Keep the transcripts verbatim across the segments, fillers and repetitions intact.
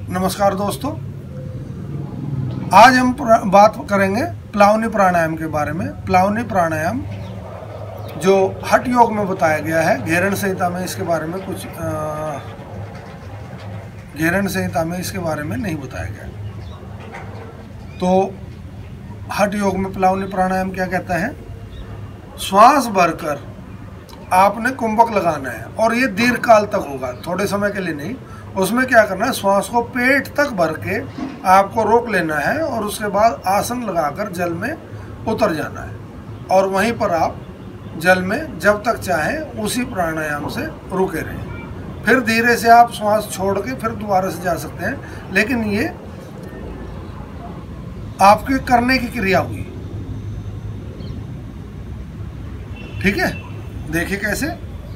नमस्कार दोस्तों, आज हम बात करेंगे प्लावनी प्राणायाम के बारे में। प्लावनी प्राणायाम जो हठ योग में बताया गया है, घेरण संहिता में इसके बारे में कुछ घेरण संहिता में इसके बारे में नहीं बताया गया। तो हठ योग में प्लावनी प्राणायाम क्या कहता है? श्वास भरकर आपने कुंभक लगाना है और ये दीर्घ काल तक होगा, थोड़े समय के लिए नहीं। उसमें क्या करना है, श्वास को पेट तक भर के आपको रोक लेना है और उसके बाद आसन लगाकर जल में उतर जाना है और वहीं पर आप जल में जब तक चाहें उसी प्राणायाम से रुके रहें। फिर धीरे से आप श्वास छोड़ के फिर दोबारा से जा सकते हैं, लेकिन ये आपके करने की क्रिया हुई। ठीक है, देखिए कैसे।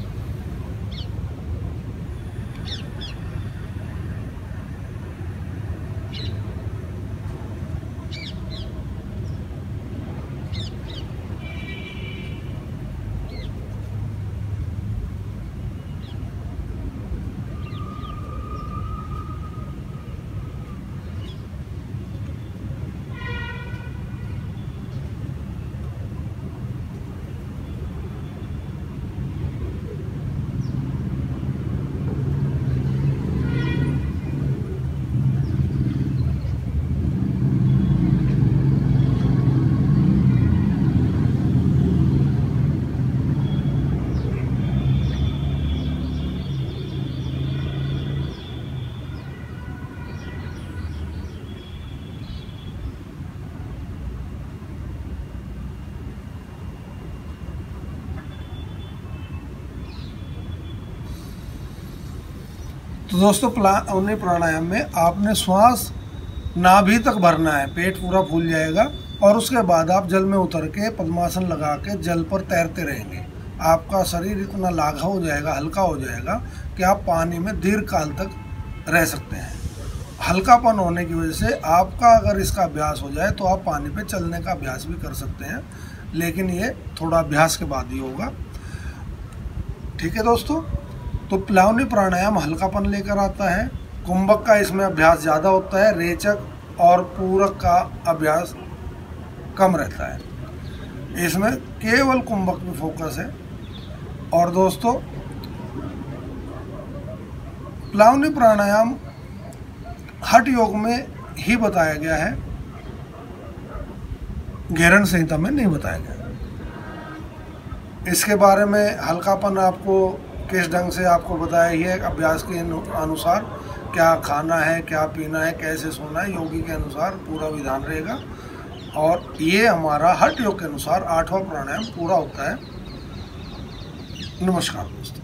तो दोस्तों, प्लावनी प्राणायाम में आपने श्वास नाभि तक भरना है, पेट पूरा फूल जाएगा और उसके बाद आप जल में उतर के पद्मासन लगा के जल पर तैरते रहेंगे। आपका शरीर इतना लाघा हो जाएगा, हल्का हो जाएगा कि आप पानी में दीर्घ काल तक रह सकते हैं। हल्कापन होने की वजह से आपका अगर इसका अभ्यास हो जाए तो आप पानी पे चलने का अभ्यास भी कर सकते हैं, लेकिन ये थोड़ा अभ्यास के बाद ही होगा। ठीक है दोस्तों, तो प्लावनी प्राणायाम हल्कापन लेकर आता है। कुंभक का इसमें अभ्यास ज़्यादा होता है, रेचक और पूरक का अभ्यास कम रहता है। इसमें केवल कुंभक पे फोकस है। और दोस्तों, प्लावनी प्राणायाम हठ योग में ही बताया गया है, घेरण संहिता में नहीं बताया गया। इसके बारे में हल्कापन आपको किस ढंग से आपको बताया ही है, अभ्यास के अनुसार क्या खाना है, क्या पीना है, कैसे सोना है, योगी के अनुसार पूरा विधान रहेगा। और ये हमारा हठ योग के अनुसार आठवां प्राणायाम पूरा होता है। नमस्कार दोस्तों।